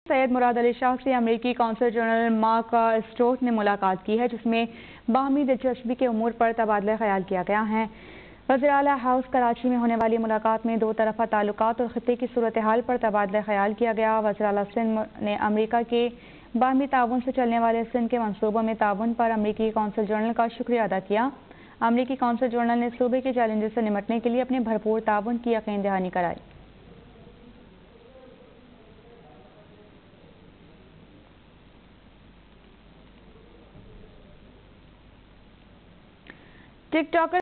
सैयद मुराद अली शाह से अमेरिकी consul general mark state ने मुलाकात की है, जिसमें बाहमी दिलचस्पी के उमूर पर तबादला ख्याल किया गया है। वज़ीर आला हाउस कराची में होने वाली मुलाकात में दो तरफ़ा ताल्लुकात और खित्ते की सूरत हाल पर तबादला ख्याल किया गया। वज़ीर आला सिंध ने अमेरिका के बाहमी ताउन से चलने वाले सिंध के मनसूबों में ताउन पर अमेरिकी कौंसल जनरल का शुक्रिया अदा किया। अमेरिकी कौंसल जनरल ने सूबे के चैलेंजेस से निपटने के लिए अपने भरपूर ताउन की यकीन दहानी कराई। टिकटॉकर